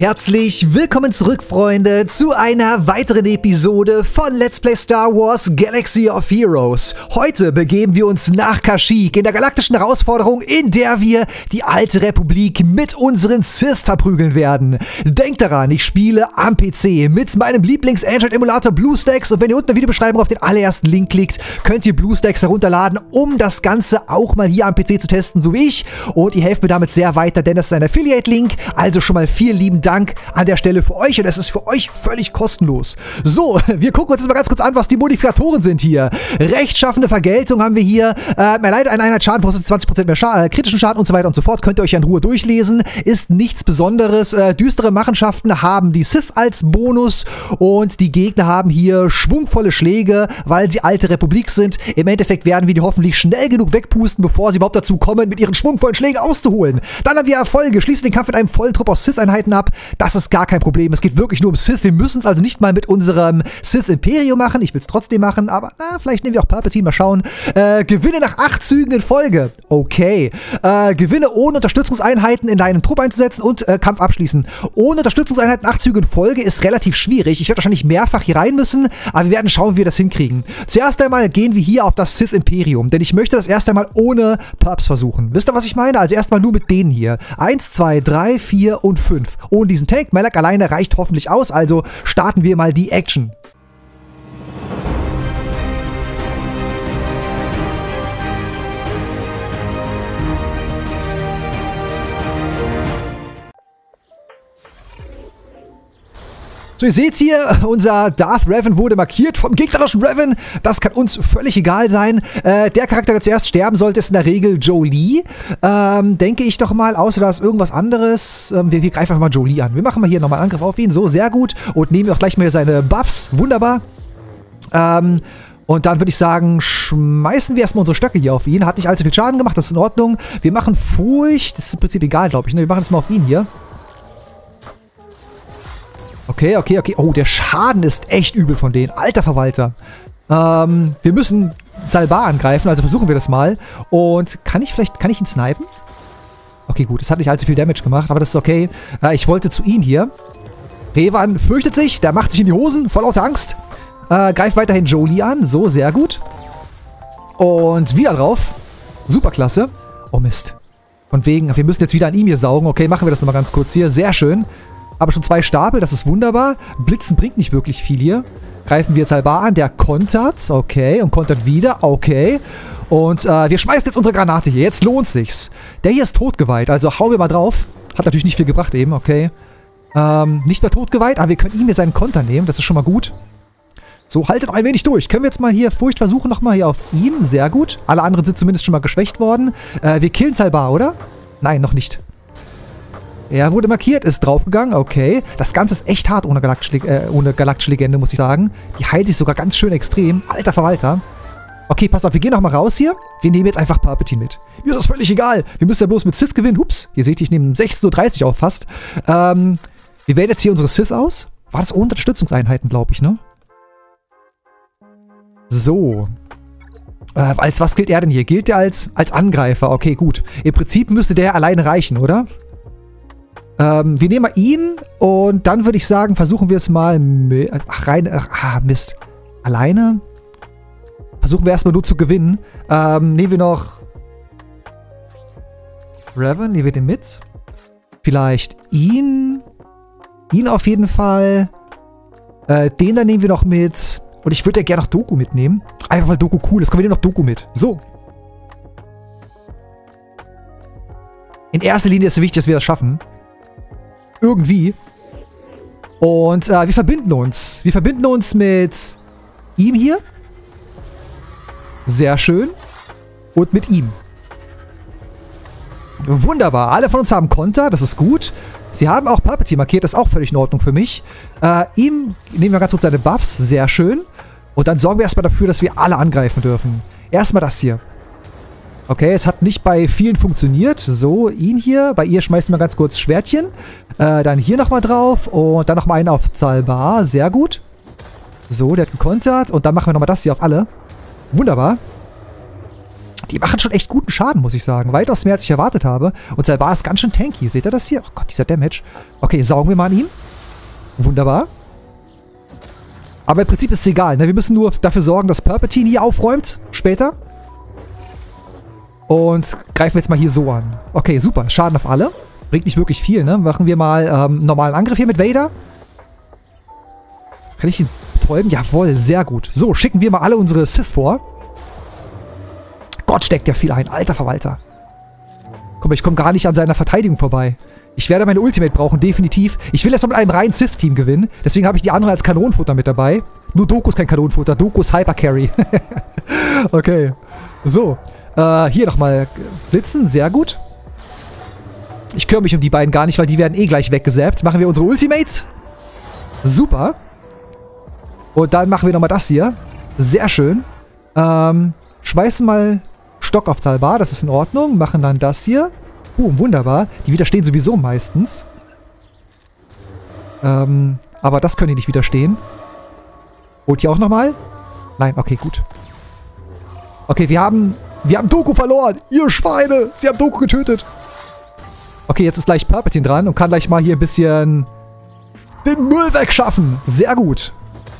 Herzlich willkommen zurück, Freunde, zu einer weiteren Episode von Let's Play Star Wars Galaxy of Heroes. Heute begeben wir uns nach Kashyyyk in der galaktischen Herausforderung, in der wir die alte Republik mit unseren Sith verprügeln werden. Denkt daran, ich spiele am PC mit meinem Lieblings-Android-Emulator BlueStacks und wenn ihr unten in der Videobeschreibung auf den allerersten Link klickt, könnt ihr BlueStacks herunterladen, um das Ganze auch mal hier am PC zu testen, so wie ich. Und ihr helft mir damit sehr weiter, denn das ist ein Affiliate-Link, also schon mal vielen lieben Dank an der Stelle für euch und es ist für euch völlig kostenlos. So, wir gucken uns jetzt mal ganz kurz an, was die Modifikatoren sind hier. Rechtschaffende Vergeltung haben wir hier. Erleidet eine Einheit Schaden, verursacht 20% mehr kritischen Schaden und so weiter und so fort. Könnt ihr euch in Ruhe durchlesen. Ist nichts Besonderes. Düstere Machenschaften haben die Sith als Bonus und die Gegner haben hier schwungvolle Schläge, weil sie alte Republik sind. Im Endeffekt werden wir die hoffentlich schnell genug wegpusten, bevor sie überhaupt dazu kommen, mit ihren schwungvollen Schlägen auszuholen. Dann haben wir Erfolge. Schließen den Kampf mit einem vollen Trupp aus Sith-Einheiten ab. Das ist gar kein Problem. Es geht wirklich nur um Sith. Wir müssen es also nicht mal mit unserem Sith-Imperium machen. Ich will es trotzdem machen, aber vielleicht nehmen wir auch Palpatine. Mal schauen. Gewinne nach 8 Zügen in Folge. Okay. Gewinne ohne Unterstützungseinheiten in deinen Trupp einzusetzen und Kampf abschließen. Ohne Unterstützungseinheiten 8 Züge in Folge ist relativ schwierig. Ich werde wahrscheinlich mehrfach hier rein müssen, aber wir werden schauen, wie wir das hinkriegen. Zuerst einmal gehen wir hier auf das Sith-Imperium, denn ich möchte das erst einmal ohne Perps versuchen. Wisst ihr, was ich meine? Also erstmal nur mit denen hier. 1, 2, 3, 4 und 5. Ohne diesen Tank. Malak alleine reicht hoffentlich aus, also starten wir mal die Action. So, ihr seht hier, unser Darth Revan wurde markiert vom gegnerischen Revan. Das kann uns völlig egal sein. Der Charakter, der zuerst sterben sollte, ist in der Regel Jolee. Denke ich doch mal, außer da ist irgendwas anderes. Wir greifen einfach mal Jolee an. Wir machen mal hier nochmal einen Angriff auf ihn. So, sehr gut. Und nehmen auch gleich mal seine Buffs. Wunderbar. Und dann würde ich sagen, schmeißen wir erstmal unsere Stöcke hier auf ihn. Hat nicht allzu viel Schaden gemacht, das ist in Ordnung. Wir machen Furcht. Das ist im Prinzip egal, glaube ich. Ne? Wir machen das mal auf ihn hier. Okay. Oh, der Schaden ist echt übel von denen. Alter Verwalter. Wir müssen Salbar angreifen, also versuchen wir das mal. Und kann ich ihn snipen? Okay, gut. Es hat nicht allzu viel Damage gemacht, aber das ist okay. Ich wollte zu ihm hier. Revan fürchtet sich. Der macht sich in die Hosen, voll lauter Angst. Greift weiterhin Jolee an. So, sehr gut. Und wieder drauf. Superklasse. Oh, Mist. Von wegen, wir müssen jetzt wieder an ihm hier saugen. Okay, machen wir das nochmal ganz kurz hier. Sehr schön. Aber schon 2 Stapel, das ist wunderbar. Blitzen bringt nicht wirklich viel hier. Greifen wir jetzt Salbar an, der kontert. Okay, und kontert wieder. Okay. Und wir schmeißen jetzt unsere Granate hier. Jetzt lohnt sich's. Der hier ist totgeweiht, also hauen wir mal drauf. Hat natürlich nicht viel gebracht eben, okay. Nicht mehr totgeweiht, aber wir können ihm hier seinen Konter nehmen. Das ist schon mal gut. So, haltet noch ein wenig durch. Können wir jetzt mal hier Furcht versuchen, nochmal hier auf ihn. Sehr gut. Alle anderen sind zumindest schon mal geschwächt worden. Wir killen Salbar, oder? Nein, noch nicht. Er wurde markiert, ist draufgegangen, okay. Das Ganze ist echt hart ohne galaktische Legende, muss ich sagen. Die heilt sich sogar ganz schön extrem. Alter Verwalter. Okay, pass auf, wir gehen nochmal raus hier. Wir nehmen jetzt einfach Palpatine mit. Mir ist das völlig egal. Wir müssen ja bloß mit Sith gewinnen. Hups, ihr seht, ich nehme 16:30 Uhr auf fast. Wir wählen jetzt hier unsere Sith aus. War das ohne Unterstützungseinheiten, glaube ich, ne? So. Als was gilt er denn hier? Gilt er als Angreifer? Okay, gut. Im Prinzip müsste der alleine reichen, oder? Wir nehmen mal ihn und dann würde ich sagen, versuchen wir es mal mit... Mist. Alleine? Versuchen wir erstmal nur zu gewinnen. Nehmen wir noch... Revan, nehmen wir den mit. Vielleicht ihn. Ihn auf jeden Fall. Den dann nehmen wir noch mit. Und ich würde ja gerne noch Dooku mitnehmen. Einfach weil Dooku cool ist. Kommen wir nehmen noch Dooku mit. So. In erster Linie ist es wichtig, dass wir das schaffen. Irgendwie. Und wir verbinden uns. Wir verbinden uns mit ihm hier. Sehr schön. Und mit ihm. Wunderbar. Alle von uns haben Konter. Das ist gut. Sie haben auch Palpatine markiert. Das ist auch völlig in Ordnung für mich. Ihm nehmen wir ganz kurz seine Buffs. Sehr schön. Und dann sorgen wir erstmal dafür, dass wir alle angreifen dürfen. Erstmal das hier. Okay, es hat nicht bei vielen funktioniert. So, ihn hier. Bei ihr schmeißen wir ganz kurz Schwertchen. Dann hier nochmal drauf. Und dann nochmal einen auf Salbar. Sehr gut. So, der hat gekontert. Und dann machen wir nochmal das hier auf alle. Wunderbar. Die machen schon echt guten Schaden, muss ich sagen. Weitaus mehr, als ich erwartet habe. Und Salvar ist ganz schön tanky. Seht ihr das hier? Oh Gott, dieser Damage. Okay, saugen wir mal an ihm. Wunderbar. Aber im Prinzip ist es egal, ne? Wir müssen nur dafür sorgen, dass Palpatine hier aufräumt. Später. Und greifen wir jetzt mal hier so an. Okay, super. Schaden auf alle. Bringt nicht wirklich viel, ne? Machen wir mal einen normalen Angriff hier mit Vader. Kann ich ihn betäuben? Jawohl, sehr gut. So, schicken wir mal alle unsere Sith vor. Gott, steckt der viel ein. Alter Verwalter. Guck mal, ich komme gar nicht an seiner Verteidigung vorbei. Ich werde meine Ultimate brauchen, definitiv. Ich will erst mal mit einem reinen Sith-Team gewinnen. Deswegen habe ich die anderen als Kanonenfutter mit dabei. Nur Dooku ist kein Kanonenfutter. Dooku ist Hyper-Carry. Okay. So. Hier nochmal blitzen. Sehr gut. Ich kümmere mich um die beiden gar nicht, weil die werden eh gleich weggesappt. Machen wir unsere Ultimates. Super. Und dann machen wir nochmal das hier. Sehr schön. Schmeißen mal Stock auf Salvar. Das ist in Ordnung. Machen dann das hier. Wunderbar. Die widerstehen sowieso meistens. Aber das können die nicht widerstehen. Und hier auch nochmal? Nein, okay, gut. Okay, wir haben Dooku verloren. Ihr Schweine. Sie haben Dooku getötet. Okay, jetzt ist gleich Palpatine dran und kann gleich mal hier ein bisschen den Müll wegschaffen. Sehr gut.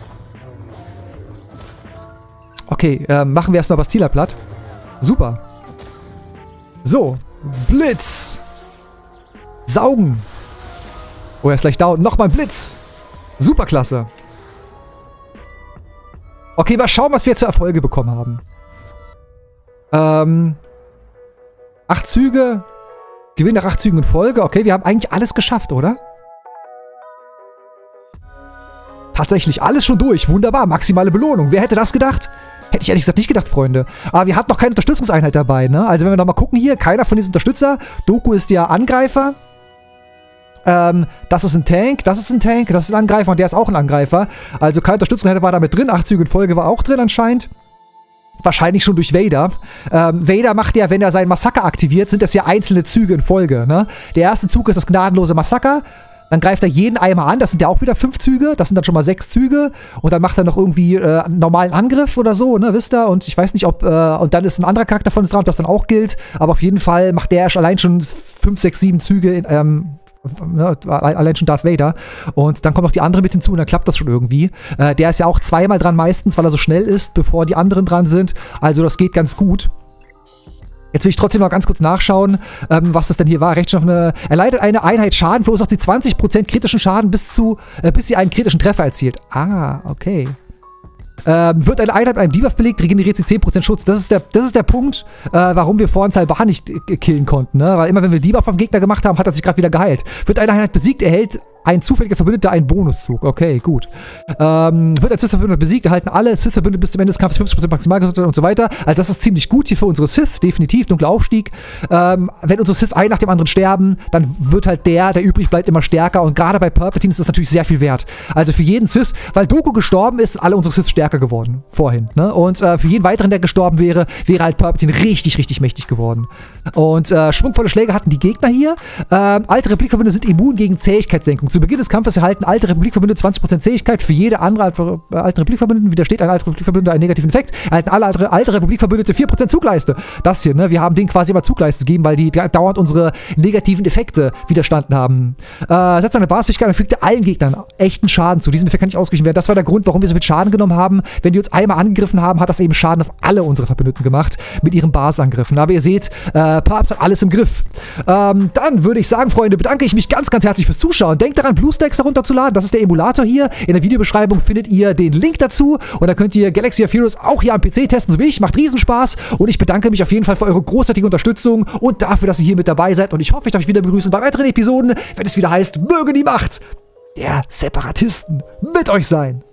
Okay, machen wir erstmal Bastila platt. Super. So. Blitz. Saugen. Oh, er ist gleich down. Nochmal ein Blitz. Superklasse. Okay, mal schauen, was wir zu Erfolge bekommen haben. 8 Züge. Gewinn nach 8 Zügen in Folge. Okay, wir haben eigentlich alles geschafft, oder? Tatsächlich alles schon durch. Wunderbar. Maximale Belohnung. Wer hätte das gedacht? Hätte ich ehrlich gesagt nicht gedacht, Freunde. Aber wir hatten noch keine Unterstützungseinheit dabei, ne? Also wenn wir nochmal gucken hier, keiner von diesen Unterstützer. Dooku ist der Angreifer. Das ist ein Tank, das ist ein Tank, das ist ein Angreifer und der ist auch ein Angreifer. Also keine Unterstützungseinheit war damit drin. 8 Züge in Folge war auch drin anscheinend. Wahrscheinlich schon durch Vader. Vader macht ja, wenn er seinen Massaker aktiviert, sind das ja einzelne Züge in Folge, ne? Der erste Zug ist das gnadenlose Massaker. Dann greift er jeden einmal an. Das sind ja auch wieder 5 Züge. Das sind dann schon mal 6 Züge. Und dann macht er noch irgendwie einen normalen Angriff oder so, ne, wisst ihr? Und ich weiß nicht, ob... und dann ist ein anderer Charakter von uns dran, ob das dann auch gilt. Aber auf jeden Fall macht der allein schon 5, 6, 7 Züge allein schon Darth Vader. Und dann kommen noch die anderen mit hinzu und dann klappt das schon irgendwie. Der ist ja auch zweimal dran meistens, weil er so schnell ist, bevor die anderen dran sind. Also das geht ganz gut. Jetzt will ich trotzdem noch ganz kurz nachschauen, was das denn hier war. Rechtschaffene. Erleidet eine Einheit Schaden, verursacht sie 20% kritischen Schaden, bis sie einen kritischen Treffer erzielt. Ah, okay. Wird eine Einheit mit einem Debuff belegt, regeneriert sie 10% Schutz. Das ist der Punkt, warum wir vorhin Salvar nicht killen konnten. Ne? Weil immer, wenn wir Debuff auf den Gegner gemacht haben, hat er sich gerade wieder geheilt. Wird eine Einheit besiegt, erhält ein zufälliger Verbündeter einen Bonuszug. Okay, gut. Wird ein Sith-Verbündeter besiegt, erhalten alle Sith-Verbündete bis zum Ende des Kampfes 50% Maximalgesundheit und so weiter. Also das ist ziemlich gut hier für unsere Sith, definitiv. Dunkler Aufstieg. Wenn unsere Sith ein nach dem anderen sterben, dann wird halt der übrig bleibt, immer stärker. Und gerade bei Palpatine ist das natürlich sehr viel wert. Also für jeden Sith, weil Dooku gestorben ist, sind alle unsere Sith stärker geworden. Vorhin. Ne? Und für jeden weiteren, der gestorben wäre, wäre halt Palpatine richtig, richtig mächtig geworden. Und schwungvolle Schläge hatten die Gegner hier. Alte Republik-Verbündete sind immun gegen Zähigkeitssenkung. Zu Beginn des Kampfes erhalten alte Republik-Verbündete 20% Zähigkeit. Für jede andere alte Republik-Verbündeten widersteht ein alte Republik-Verbündeter einen negativen Effekt. Erhalten alle alte Republik-Verbündete 4% Zugleiste. Das hier, ne? Wir haben denen quasi immer Zugleiste gegeben, weil die dauernd unsere negativen Effekte widerstanden haben. Setzt eine Basisfähigkeit und fügte allen Gegnern echten Schaden zu. Diesen Effekt kann nicht ausgeglichen werden. Das war der Grund, warum wir so viel Schaden genommen haben. Wenn die uns einmal angegriffen haben, hat das eben Schaden auf alle unsere Verbündeten gemacht. Mit ihren Basisangriffen. Aber ihr seht, Papst hat alles im Griff. Dann würde ich sagen, Freunde, bedanke ich mich ganz, ganz herzlich fürs Zuschauen. Denkt daran, BlueStacks herunterzuladen. Das ist der Emulator hier. In der Videobeschreibung findet ihr den Link dazu. Und da könnt ihr Galaxy of Heroes auch hier am PC testen, so wie ich. Macht Riesenspaß. Und ich bedanke mich auf jeden Fall für eure großartige Unterstützung und dafür, dass ihr hier mit dabei seid. Und ich hoffe, ich darf euch wieder begrüßen bei weiteren Episoden, wenn es wieder heißt, möge die Macht der Separatisten mit euch sein.